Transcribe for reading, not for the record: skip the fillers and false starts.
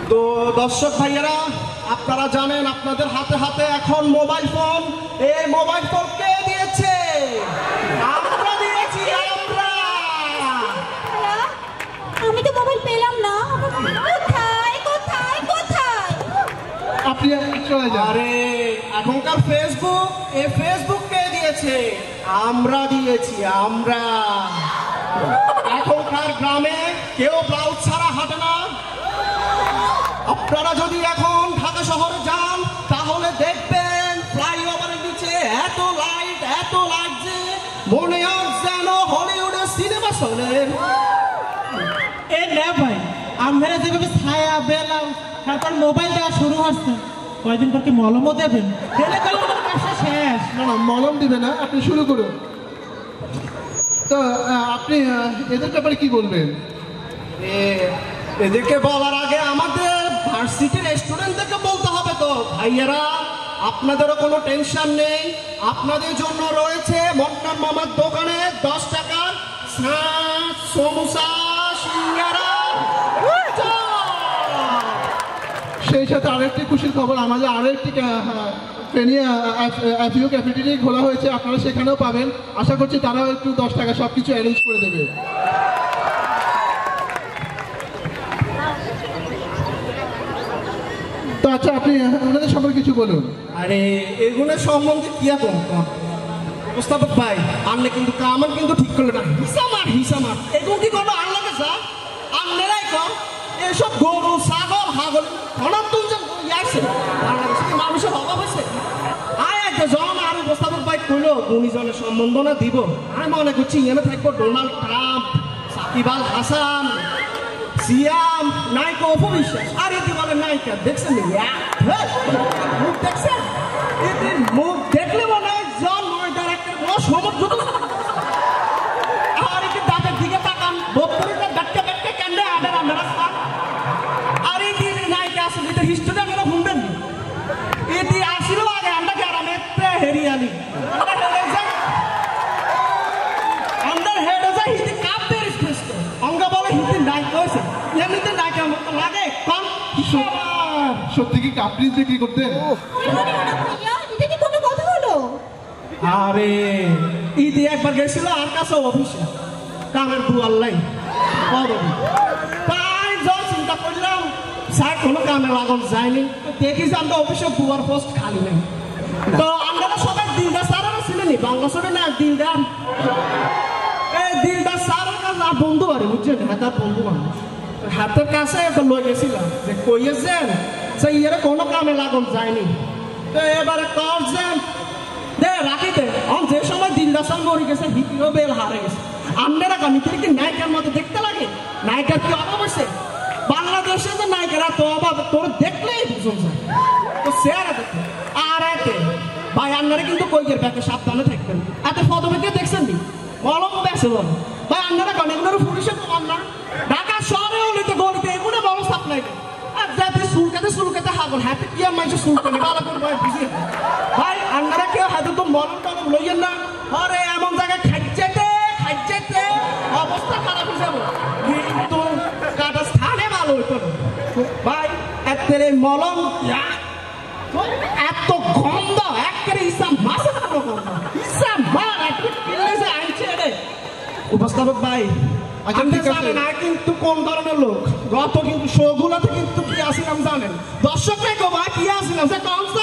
তো দর্শক ভাইয়েরা, আপনারা জানেন আপনাদের হাতে হাতে এখন মোবাইল ফোন। এই মোবাইল ফোন কে দিয়েছে? আমরা দিয়েছি। আমি তো মোবাইল পেলাম না। কোথায় কোথায় কোথায়? আপনি চলে যান। আরে এখনকার ফেসবুক, এই ফেসবুক কে দিয়েছে? আমরা দিয়েছি। আমরা এখনকার গ্রামে কেউ ব্লাউজ ছাড়া হাঁটে না। আপনারা যদি এখন ঢাকা শহরে যান তাহলে দেখবেন ফ্লাইওভারের নিচে এত লাইট যে মনে হয় যেন হলিউডের সিনেমা চলে। এ না ভাই, আমরা যেভাবে ছায়া বেলা তারপর মোবাইল দেওয়া শুরু হচ্ছে, কয়দিন পর কি মলমও দেবেন? দিলে তো আমার ব্যবসা শেষ। না না, মলম দিবে না, আপনি শুরু করুন। তো আপনি এদের ব্যাপারে কি বলবেন? এদেরকে বলার আগে আমাদের ভার্সিটির স্টুডেন্টদেরকে বলতে হবে। তো ভাইয়েরা, আপনাদেরও কোনো টেনশন নেই। আপনাদের জন্য রয়েছে মন্নান মামার দোকানে 10 টাকার সমোসা, সিঙ্গারা। সেই সাথে আরেকটি খুশির খবর, আমাদের আরেকটি অ্যাফিও ক্যাফেটেরিয়া খোলা হয়েছে, আপনারা সেখানেও পাবেন। আশা করছি তারাও একটু 10 টাকা সব কিছু অ্যারেঞ্জ করে দেবে। তো আচ্ছা, আপনি ওনাদের সম্পর্কে কিছু বলুন। আরে এগুলোর সম্বন্ধে কি এখন উপস্থাপক ভাই, আনলে কিন্তু আমার কিন্তু ঠিক করলো না। হিসামার এগুলো কি করলো? আনলাকে যা আনলেরাই কম। এসব গরু ছাগল হাগল অনন্তন আসছে মানুষের অভাব হয়েছে। আয় একটা জন আর উপস্থাপক ভাই কইলো গুণীজনের সম্বন্ধনা দিব। আমি মনে করছি এনে থাকবো ডোনাল্ড ট্রাম্প, সাকিব আল হাসান, সিয়াম, নায়িকা অপবিশ্বাস। আর এটি বলে নায়িকা দেখছেন মুখ দেখছেন? এটি মুখ দেখলে মনে হয় জন নয়টার একটা বড় সমুদ্র। আর এটি দাঁতের দিকে তাকান, বত্তরিটা ব্যাটকে কেন্দ্রে আডার আমরা খান। আর এটি নায়িকা আসলে এটা হিস্টোরি আমরা শুনবেন। এটি আসিল আগে আমরা গ্রামে হেরিয়ালি আমরা হেডে যাই হিন্দি কাপদের শ্রেষ্ঠ অঙ্গ বলে হিন্দি নায়িকা হয়েছে। এমনিতে নায়িকার মতো লাগে কম। সত্যি কি কাপড়ি বিক্রি করতেন? এটা কি কোনো কথা হলো? আরে ঈদে একবার গেছিল আর কাছে অফিসে কামের বুয়ার লাইন তাই যখন চিন্তা করলাম স্যার কোনো কামে লাগানো যায়নি। দেখি যে আমরা অফিসে বুয়ার পোস্ট খালি নেই। তো আমরা সবাই দিলদার স্যারেরা ছিলেন বাংলা শোনে না দিলদার। এই দিলদার স্যারের কাছে আর বন্ধু আরে বুঝছেন, হাতার বন্ধু মানুষ হাতের কাছে লয়ে গেছিলাম যে কইয়েছেন যে ইয়ের কোনো কামে লাগানো যায়নি। তো এবারে করছেন দে রাখি দে যে সময় দিলদার স্যার মরে গেছে হিটিও বেল হারে গেছে। আপনারা গানিতে কি নায়িকার মতো দেখতে লাগে? নায়িকার কি অভাব আছে? বাংলাদেশে যে নায়িকারা তো অভাব তোর দেখলেই বুঝুন যায়। তো চেহারা দেখতে আর এতে ভাই আপনারা কিন্তু কইয়ের ব্যাগে সাবধানে থাকবেন। এত ফটোমেকে দেখছেন নি কলম বেছে বল ভাই আপনারা গান এগুলোর পুলিশের প্রমাণ না। ঢাকা শহরে হলিতে গলিতে এগুলো বড় সাপ্লাই আর যাতে চুলকাতে হাগল হাতে কি মাইছে চুলকানি ভালো করে ভাই বুঝি ভাই আপনারা কেউ হাতে তো মলম টলম লইয়েন না। আরে এমন জায়গায় খাইছেতে অবস্থা খারাপ হয়ে যাবো। কিন্তু কাটা স্থানে ভালো হইতো ভাই। একের মলম এত গন্ধ একের ইসা মাসে ইসা মার আনছে রে উপস্থাপক ভাই। কিন্তু কোন ধরনের লোক গত কিন্তু শোগুলাতে কিন্তু কি আসিলাম জানেন? দর্শকরাই গো ভাই কি আসিলাম যে